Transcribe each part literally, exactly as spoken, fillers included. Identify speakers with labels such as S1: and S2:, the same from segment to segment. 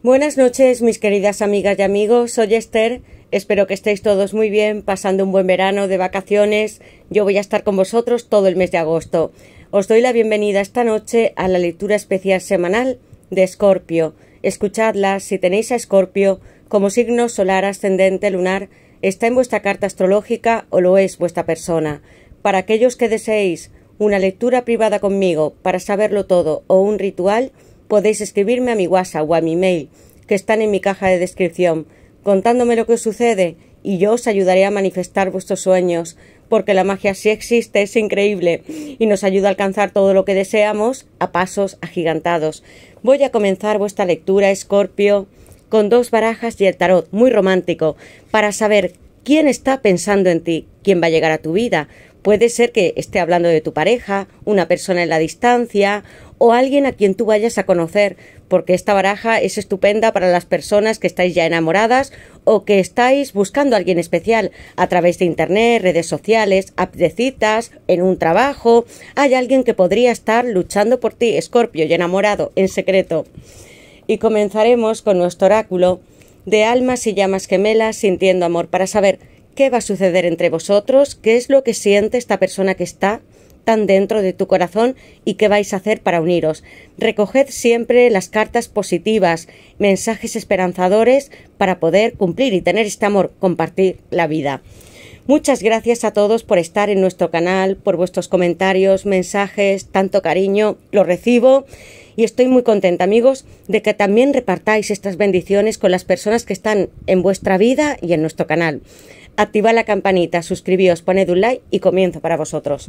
S1: Buenas noches, mis queridas amigas y amigos. Soy Esther. Espero que estéis todos muy bien, pasando un buen verano de vacaciones. Yo voy a estar con vosotros todo el mes de agosto. Os doy la bienvenida esta noche a la lectura especial semanal de Escorpio. Escuchadla si tenéis a Escorpio como signo solar, ascendente, lunar, está en vuestra carta astrológica o lo es vuestra persona. Para aquellos que deseéis una lectura privada conmigo para saberlo todo o un ritual, podéis escribirme a mi WhatsApp o a mi mail, que están en mi caja de descripción, contándome lo que os sucede y yo os ayudaré a manifestar vuestros sueños, porque la magia sí existe, es increíble y nos ayuda a alcanzar todo lo que deseamos a pasos agigantados. Voy a comenzar vuestra lectura, Escorpio, con dos barajas y el tarot, muy romántico, para saber quién está pensando en ti, quién va a llegar a tu vida. Puede ser que esté hablando de tu pareja, una persona en la distancia o alguien a quien tú vayas a conocer, porque esta baraja es estupenda para las personas que estáis ya enamoradas o que estáis buscando a alguien especial a través de internet, redes sociales, apps de citas, en un trabajo. Hay alguien que podría estar luchando por ti, Escorpio, y enamorado en secreto. Y comenzaremos con nuestro oráculo de almas y llamas gemelas sintiendo amor, para saber qué va a suceder entre vosotros, qué es lo que siente esta persona que está tan dentro de tu corazón y qué vais a hacer para uniros. Recoged siempre las cartas positivas, mensajes esperanzadores para poder cumplir y tener este amor, compartir la vida. Muchas gracias a todos por estar en nuestro canal, por vuestros comentarios, mensajes, tanto cariño, lo recibo y estoy muy contenta, amigos, de que también repartáis estas bendiciones con las personas que están en vuestra vida y en nuestro canal. Activad la campanita, suscribíos, poned un like y comienzo para vosotros.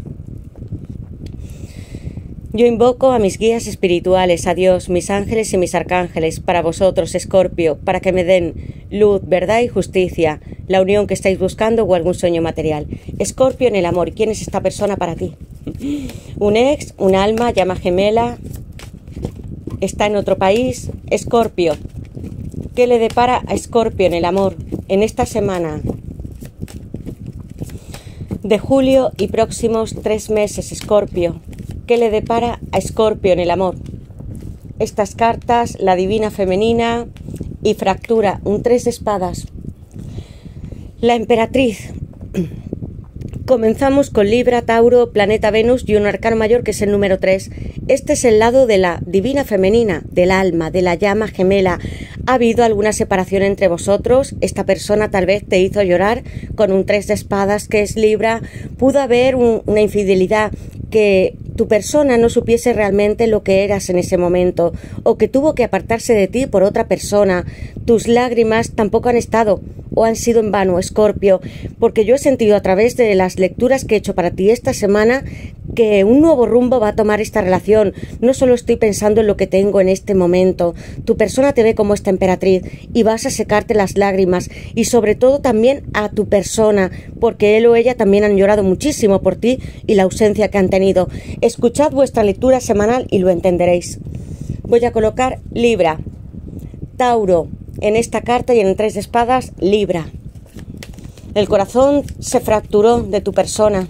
S1: Yo invoco a mis guías espirituales, a Dios, mis ángeles y mis arcángeles, para vosotros, Escorpio, para que me den luz, verdad y justicia, la unión que estáis buscando o algún sueño material. Escorpio en el amor, ¿quién es esta persona para ti? Un ex, un alma, llama gemela, está en otro país. Escorpio, ¿qué le depara a Escorpio en el amor en esta semana de julio y próximos tres meses, Escorpio? ¿Qué le depara a Escorpio en el amor? Estas cartas, la divina femenina y fractura, un tres de espadas. La emperatriz. Comenzamos con Libra, Tauro, planeta Venus y un arcano mayor que es el número tres. Este es el lado de la divina femenina, del alma, de la llama gemela. ¿Ha habido alguna separación entre vosotros? Esta persona tal vez te hizo llorar con un tres de espadas que es Libra. Pudo haber un, una infidelidad, que tu persona no supiese realmente lo que eras en ese momento o que tuvo que apartarse de ti por otra persona. Tus lágrimas tampoco han estado o han sido en vano, Escorpio, porque yo he sentido a través de las lecturas que he hecho para ti esta semana que un nuevo rumbo va a tomar esta relación. No solo estoy pensando en lo que tengo en este momento. Tu persona te ve como esta emperatriz y vas a secarte las lágrimas y sobre todo también a tu persona, porque él o ella también han llorado muchísimo por ti y la ausencia que han tenido. Escuchad vuestra lectura semanal y lo entenderéis. Voy a colocar Libra, Tauro en esta carta y en el tres de espadas, Libra. El corazón se fracturó de tu persona.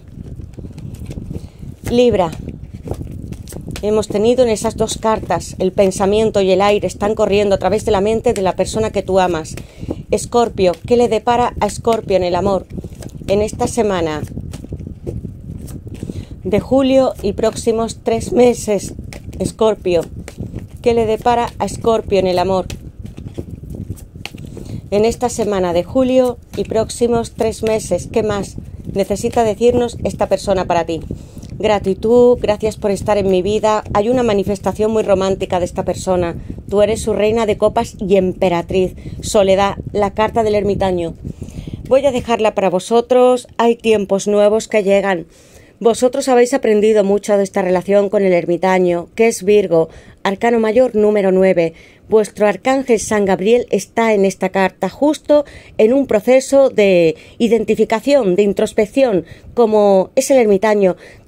S1: Libra, hemos tenido en esas dos cartas, el pensamiento y el aire están corriendo a través de la mente de la persona que tú amas. Escorpio, ¿qué le depara a Escorpio en el amor en esta semana de julio y próximos tres meses? Escorpio, ¿qué le depara a Escorpio en el amor en esta semana de julio y próximos tres meses? ¿Qué más necesita decirnos esta persona para ti? Gratitud, gracias por estar en mi vida. Hay una manifestación muy romántica de esta persona. Tú eres su reina de copas y emperatriz. Soledad, la carta del ermitaño. Voy a dejarla para vosotros. Hay tiempos nuevos que llegan. Vosotros habéis aprendido mucho de esta relación con el ermitaño, que es Virgo, arcano mayor número nueve. Vuestro arcángel San Gabriel está en esta carta, justo en un proceso de identificación, de introspección, como es el ermitaño.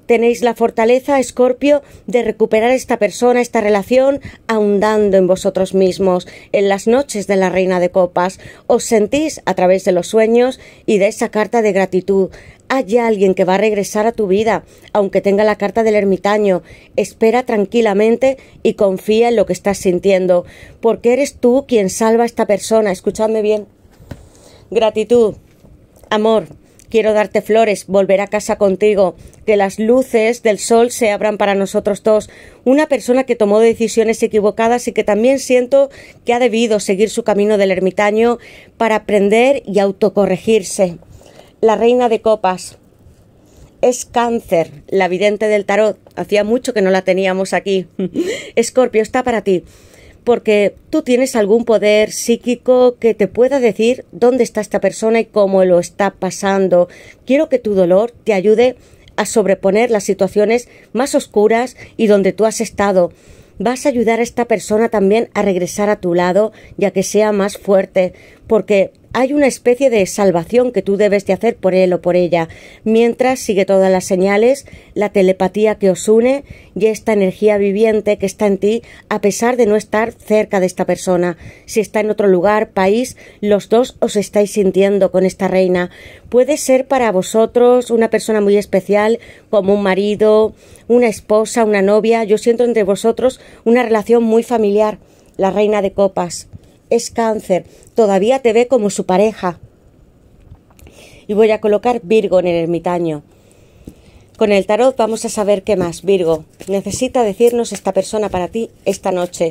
S1: Tenéis la fortaleza, Escorpio, de recuperar esta persona, esta relación, ahondando en vosotros mismos. En las noches de la Reina de Copas os sentís a través de los sueños y de esa carta de gratitud. Hay alguien que va a regresar a tu vida, aunque tenga la carta del ermitaño. Espera tranquilamente y confía en lo que estás sintiendo, porque eres tú quien salva a esta persona. Escuchadme bien. Gratitud, amor. Quiero darte flores, volver a casa contigo, que las luces del sol se abran para nosotros dos. Una persona que tomó decisiones equivocadas y que también siento que ha debido seguir su camino del ermitaño para aprender y autocorregirse. La Reina de Copas es Cáncer, la vidente del tarot. Hacía mucho que no la teníamos aquí. Escorpio, está para ti. Porque tú tienes algún poder psíquico que te pueda decir dónde está esta persona y cómo lo está pasando. Quiero que tu dolor te ayude a sobreponer las situaciones más oscuras y donde tú has estado. Vas a ayudar a esta persona también a regresar a tu lado, ya que sea más fuerte, porque hay una especie de salvación que tú debes de hacer por él o por ella, mientras sigue todas las señales, la telepatía que os une y esta energía viviente que está en ti, a pesar de no estar cerca de esta persona. Si está en otro lugar, país, los dos os estáis sintiendo con esta reina. Puede ser para vosotros una persona muy especial, como un marido, una esposa, una novia. Yo siento entre vosotros una relación muy familiar. La Reina de Copas es Cáncer, todavía te ve como su pareja. Y voy a colocar Virgo en el ermitaño. Con el tarot vamos a saber qué más. Virgo, necesita decirnos esta persona para ti esta noche.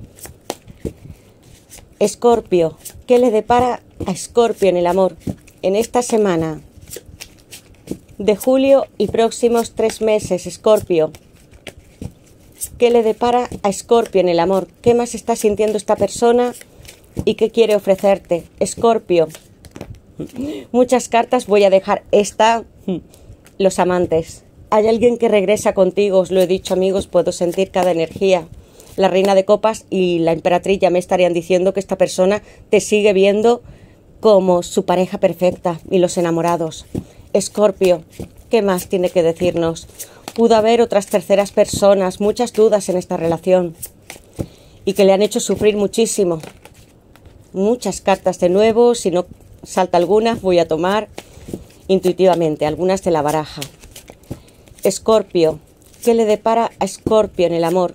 S1: Escorpio, ¿qué le depara a Escorpio en el amor en esta semana de julio y próximos tres meses? Escorpio, ¿qué le depara a Escorpio en el amor? ¿Qué más está sintiendo esta persona y qué quiere ofrecerte? Escorpio, muchas cartas, voy a dejar esta. Los amantes. Hay alguien que regresa contigo, os lo he dicho, amigos, puedo sentir cada energía. La Reina de Copas y la Emperatriz ya me estarían diciendo que esta persona te sigue viendo como su pareja perfecta. Y los enamorados. Escorpio, ¿qué más tiene que decirnos? Pudo haber otras terceras personas, muchas dudas en esta relación y que le han hecho sufrir muchísimo. Muchas cartas de nuevo, si no salta alguna voy a tomar intuitivamente algunas de la baraja. Escorpio, ¿qué le depara a Escorpio en el amor?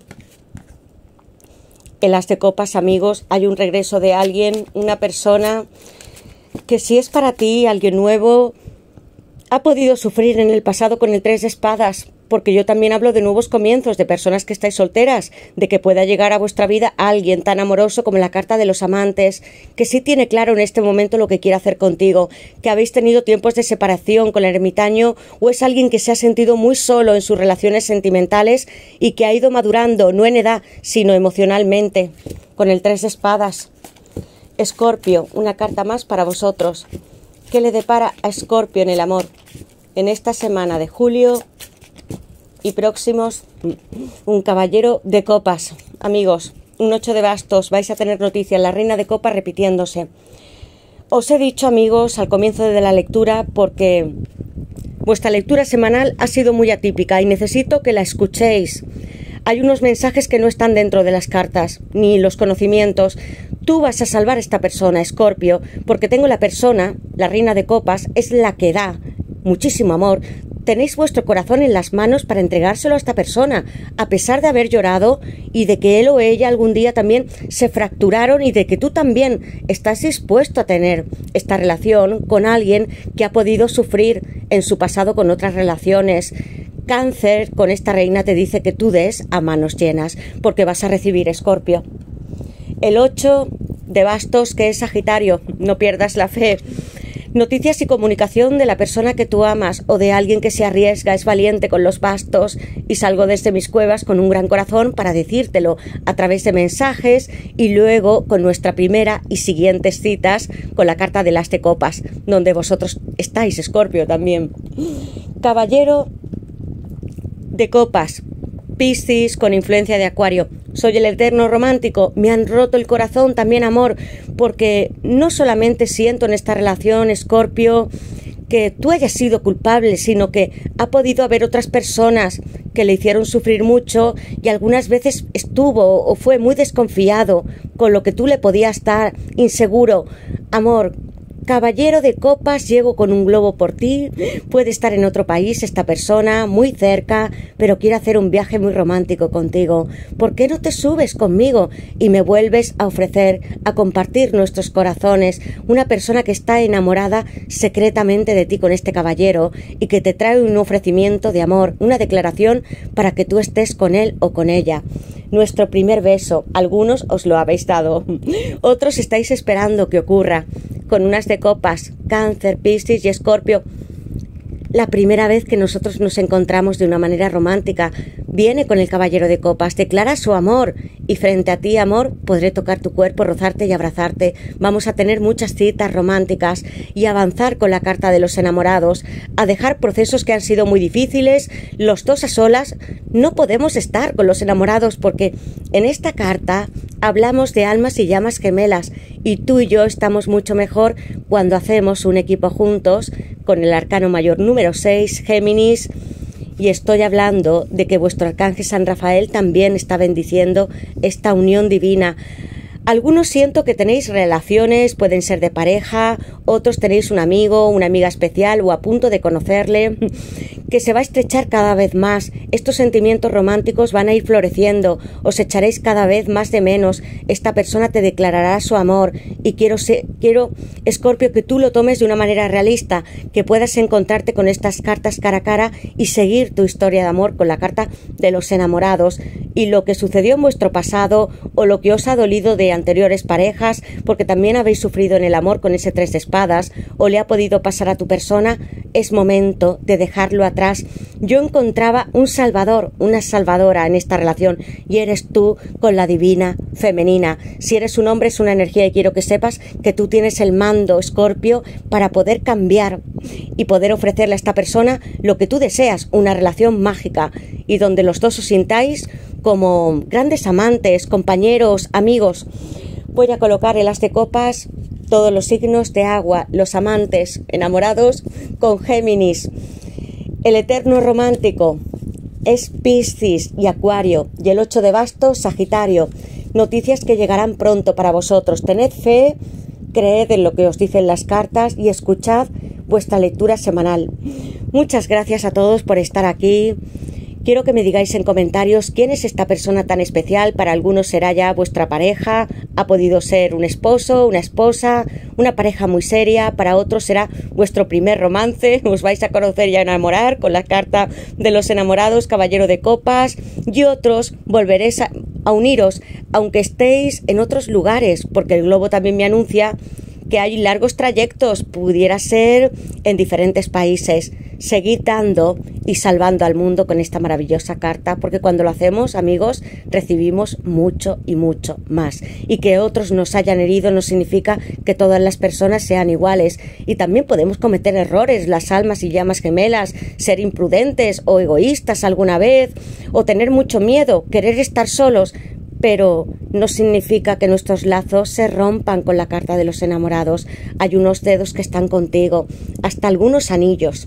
S1: En las de copas, amigos, hay un regreso de alguien, una persona que si es para ti, alguien nuevo, ha podido sufrir en el pasado con el tres de espadas, porque yo también hablo de nuevos comienzos, de personas que estáis solteras, de que pueda llegar a vuestra vida alguien tan amoroso como la carta de los amantes, que sí tiene claro en este momento lo que quiere hacer contigo, que habéis tenido tiempos de separación con el ermitaño, o es alguien que se ha sentido muy solo en sus relaciones sentimentales y que ha ido madurando, no en edad, sino emocionalmente, con el tres de espadas. Escorpio, una carta más para vosotros. ¿Qué le depara a Escorpio en el amor en esta semana de julio y próximos? Un caballero de copas, amigos, un ocho de bastos, vais a tener noticias, la Reina de Copas repitiéndose. Os he dicho, amigos, al comienzo de la lectura, porque vuestra lectura semanal ha sido muy atípica y necesito que la escuchéis. Hay unos mensajes que no están dentro de las cartas, ni los conocimientos. Tú vas a salvar a esta persona, Escorpio, porque tengo la persona, la Reina de Copas, es la que da muchísimo amor. Tenéis vuestro corazón en las manos para entregárselo a esta persona, a pesar de haber llorado y de que él o ella algún día también se fracturaron y de que tú también estás dispuesto a tener esta relación con alguien que ha podido sufrir en su pasado con otras relaciones. Cáncer, con esta reina te dice que tú des a manos llenas, porque vas a recibir, Escorpio. El ocho de bastos, que es Sagitario, no pierdas la fe. Noticias y comunicación de la persona que tú amas o de alguien que se arriesga, es valiente con los bastos y salgo desde mis cuevas con un gran corazón para decírtelo a través de mensajes y luego con nuestra primera y siguientes citas con la carta de las de copas, donde vosotros estáis, Escorpio, también. Caballero de copas, Piscis con influencia de Acuario. Soy el eterno romántico, me han roto el corazón, también amor, porque no solamente siento en esta relación, Escorpio, que tú hayas sido culpable, sino que ha podido haber otras personas que le hicieron sufrir mucho y algunas veces estuvo o fue muy desconfiado con lo que tú le podías dar, inseguro. Amor, caballero de copas, llego con un globo por ti. Puede estar en otro país esta persona, muy cerca, pero quiere hacer un viaje muy romántico contigo. ¿Por qué no te subes conmigo y me vuelves a ofrecer, a compartir nuestros corazones? Una persona que está enamorada secretamente de ti con este caballero y que te trae un ofrecimiento de amor, una declaración para que tú estés con él o con ella. Nuestro primer beso, algunos os lo habéis dado, otros estáis esperando que ocurra. Con unas de copas, Cáncer, Piscis y Escorpio, la primera vez que nosotros nos encontramos de una manera romántica, viene con el caballero de copas, declara su amor y frente a ti, amor, podré tocar tu cuerpo, rozarte y abrazarte. Vamos a tener muchas citas románticas y avanzar con la carta de los enamorados, a dejar procesos que han sido muy difíciles. Los dos a solas no podemos estar con los enamorados porque en esta carta hablamos de almas y llamas gemelas y tú y yo estamos mucho mejor cuando hacemos un equipo juntos con el arcano mayor número seis, Géminis, y estoy hablando de que vuestro arcángel San Rafael también está bendiciendo esta unión divina. Algunos siento que tenéis relaciones, pueden ser de pareja, otros tenéis un amigo, una amiga especial o a punto de conocerle, que se va a estrechar cada vez más. Estos sentimientos románticos van a ir floreciendo, os echaréis cada vez más de menos. Esta persona te declarará su amor y quiero, ser, quiero, Escorpio, que tú lo tomes de una manera realista, que puedas encontrarte con estas cartas cara a cara y seguir tu historia de amor con la carta de los enamorados y lo que sucedió en vuestro pasado o lo que os ha dolido de anteriores parejas, porque también habéis sufrido en el amor con ese tres de espadas o le ha podido pasar a tu persona. Es momento de dejarlo atrás. Yo encontraba un salvador, una salvadora en esta relación y eres tú con la divina femenina. Si eres un hombre es una energía y quiero que sepas que tú tienes el mando, Escorpio, para poder cambiar y poder ofrecerle a esta persona lo que tú deseas, una relación mágica y donde los dos os sintáis como grandes amantes, compañeros, amigos. Voy a colocar el as de copas, todos los signos de agua, los amantes enamorados con Géminis. El eterno romántico es Piscis y Acuario y el ocho de bastos, Sagitario. Noticias que llegarán pronto para vosotros. Tened fe, creed en lo que os dicen las cartas y escuchad vuestra lectura semanal. Muchas gracias a todos por estar aquí. Quiero que me digáis en comentarios quién es esta persona tan especial. Para algunos será ya vuestra pareja, ha podido ser un esposo, una esposa, una pareja muy seria. Para otros será vuestro primer romance, os vais a conocer y a enamorar con la carta de los enamorados, caballero de copas. Y otros volveréis a, a uniros, aunque estéis en otros lugares, porque el globo también me anuncia que hay largos trayectos, pudiera ser en diferentes países. Seguid dando y salvando al mundo con esta maravillosa carta, porque cuando lo hacemos, amigos, recibimos mucho y mucho más. Y que otros nos hayan herido no significa que todas las personas sean iguales. Y también podemos cometer errores, las almas y llamas gemelas, ser imprudentes o egoístas alguna vez, o tener mucho miedo, querer estar solos. Pero no significa que nuestros lazos se rompan con la carta de los enamorados. Hay unos dedos que están contigo, hasta algunos anillos.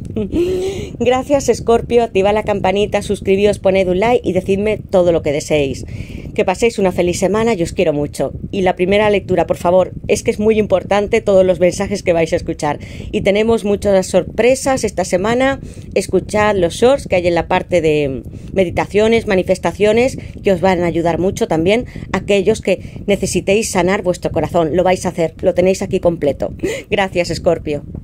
S1: Gracias, Escorpio. Activa la campanita, suscribíos, poned un like y decidme todo lo que deseéis. Que paséis una feliz semana y os quiero mucho. Y la primera lectura, por favor, es que es muy importante todos los mensajes que vais a escuchar. Y tenemos muchas sorpresas esta semana. Escuchad los shorts que hay en la parte de meditaciones, manifestaciones, que os van a ayudar mucho también. También aquellos que necesitéis sanar vuestro corazón, lo vais a hacer, lo tenéis aquí completo. Gracias, Escorpio.